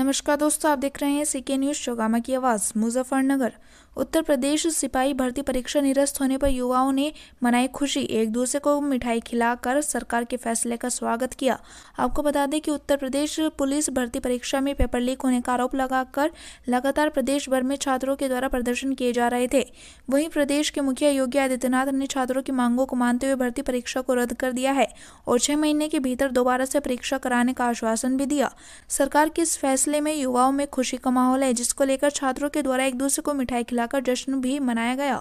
नमस्कार दोस्तों, आप देख रहे हैं सीके न्यूज चौगामा की आवाज़। मुजफ्फरनगर उत्तर प्रदेश सिपाही भर्ती परीक्षा निरस्त होने पर युवाओं ने मनाई खुशी। एक दूसरे को मिठाई खिलाकर सरकार के फैसले का स्वागत किया। आपको बता दें कि उत्तर प्रदेश पुलिस भर्ती परीक्षा में पेपर लीक होने का आरोप लगाकर लगातार प्रदेश भर में छात्रों के द्वारा प्रदर्शन किए जा रहे थे। वहीं प्रदेश के मुखिया योगी आदित्यनाथ ने छात्रों की मांगों को मानते हुए भर्ती परीक्षा को रद्द कर दिया है और 6 महीने के भीतर दोबारा से परीक्षा कराने का आश्वासन भी दिया। सरकार के इस फैसले में युवाओं में खुशी का माहौल है, जिसको लेकर छात्रों के द्वारा एक दूसरे को मिठाई खिलाकर जश्न भी मनाया गया।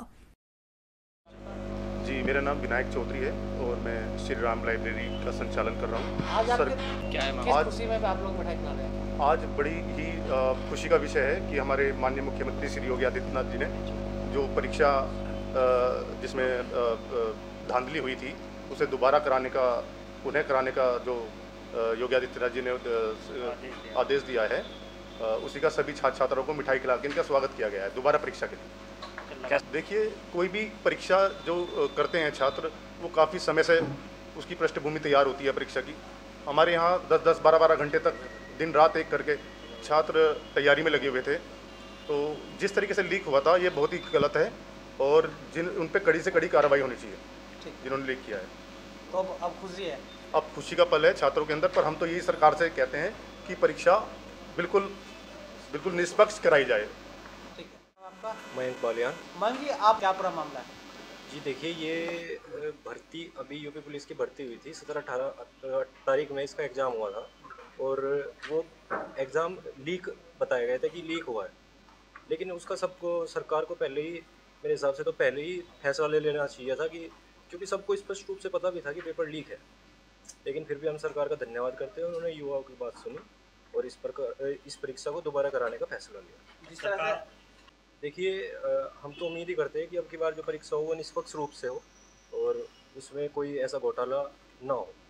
जी, मेरा नाम विनायक चौधरी है और मैं श्री राम लाइब्रेरी का संचालन कर रहा हूँ। आज सर, क्या है किस खुशी में आप लोग मिठाई खिला रहे हैं? आज बड़ी ही खुशी का विषय है कि हमारे माननीय मुख्यमंत्री श्री योगी आदित्यनाथ जी ने जो परीक्षा जिसमें धांधली हुई थी उसे दोबारा पुनः कराने का जो योगी आदित्यनाथ जी ने आदेश दिया है, उसी का सभी छात्र छात्राओं को मिठाई खिला के इनका स्वागत किया गया है दोबारा परीक्षा के लिए। देखिए, कोई भी परीक्षा जो करते हैं छात्र, वो काफ़ी समय से उसकी पृष्ठभूमि तैयार होती है परीक्षा की। हमारे यहाँ 10-10, 12-12 घंटे तक दिन रात एक करके छात्र तैयारी में लगे हुए थे। तो जिस तरीके से लीक हुआ था, ये बहुत ही गलत है और उन पर कड़ी से कड़ी कार्रवाई होनी चाहिए जिन्होंने लीक किया है। तो अब खुशी है, अब खुशी का पल है छात्रों के अंदर। पर हम तो यही सरकार से कहते हैं कि परीक्षा बिल्कुल निष्पक्ष कराई जाए। ठीक है। आपका मयंक बालियान। मयंक जी, आप क्या पूरा मामला है? जी देखिए, ये भर्ती अभी यूपी पुलिस की भर्ती हुई थी। 17-18 तारीख में इसका एग्ज़ाम हुआ था और वो एग्ज़ाम लीक बताया गया था कि लीक हुआ है। लेकिन उसका सबको सरकार को पहले ही, मेरे हिसाब से तो पहले ही फैसला ले लेना चाहिए था, कि क्योंकि सबको स्पष्ट रूप से पता भी था कि पेपर लीक है। लेकिन फिर भी हम सरकार का धन्यवाद करते हैं, उन्होंने युवाओं की बात सुनी और इस परीक्षा को दोबारा कराने का फैसला लिया। जिस तरह से देखिए, हम तो उम्मीद ही करते हैं कि अब की बार जो परीक्षा हो वो निष्पक्ष रूप से हो और उसमें कोई ऐसा घोटाला ना हो।